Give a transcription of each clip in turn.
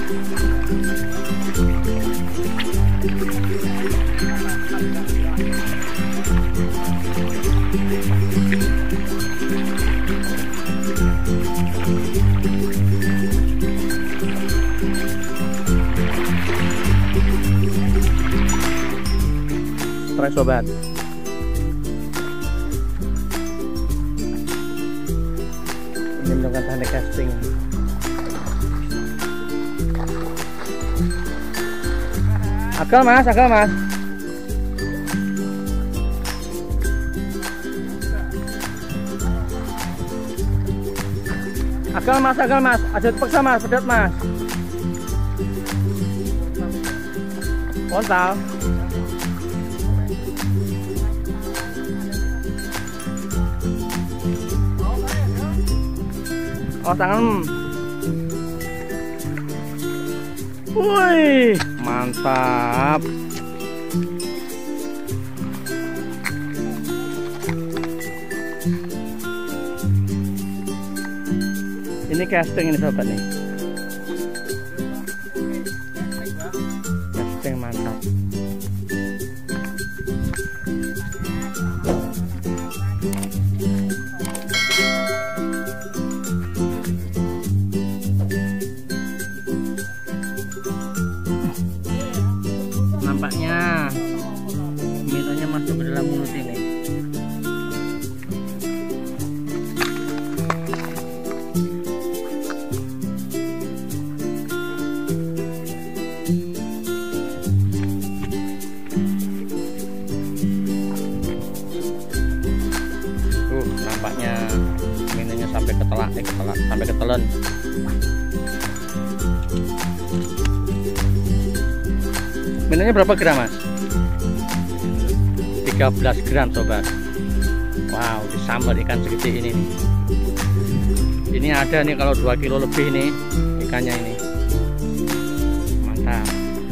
Strike sobat. Ini dengan teknik casting. Agal mas, agal mas. Agal mas. Ada paksa mas, pedet mas. Kontal. Oh tangan. Wih, mantap. Ini casting ini sobat nih. Casting mantap. Nampaknya minumnya masuk ke dalam mulut ini. Nampaknya minumnya sampai sampai ketelan. Minumnya berapa gram mas? 13 gram sobat. Wow, disambal ikan segede ini nih. Ini ada nih kalau 2 kilo lebih nih ikannya ini. Mantap.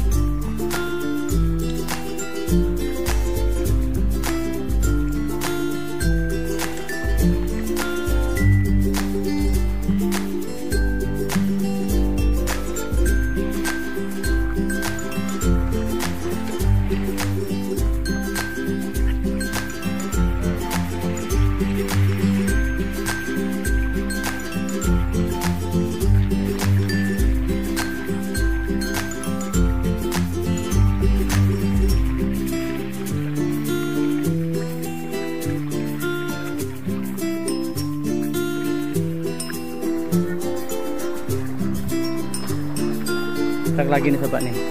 Strike lagi nih sobat nih.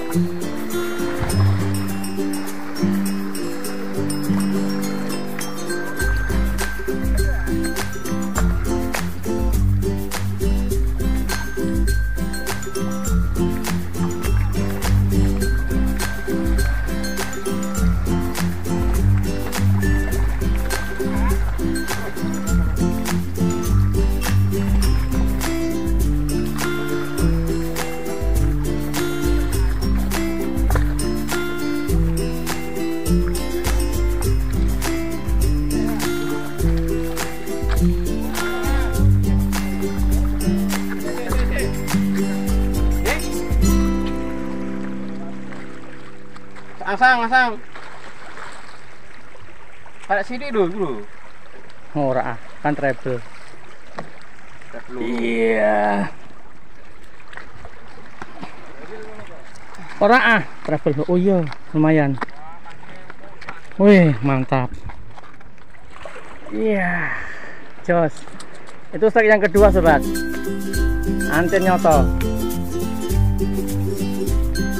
Asang. Pada sini dulu. Ora kan treble. Iya. Ora treble. Oh iya, lumayan. Wih, mantap. Iya. Jos. Itu strike yang kedua sobat. Antir nyoto.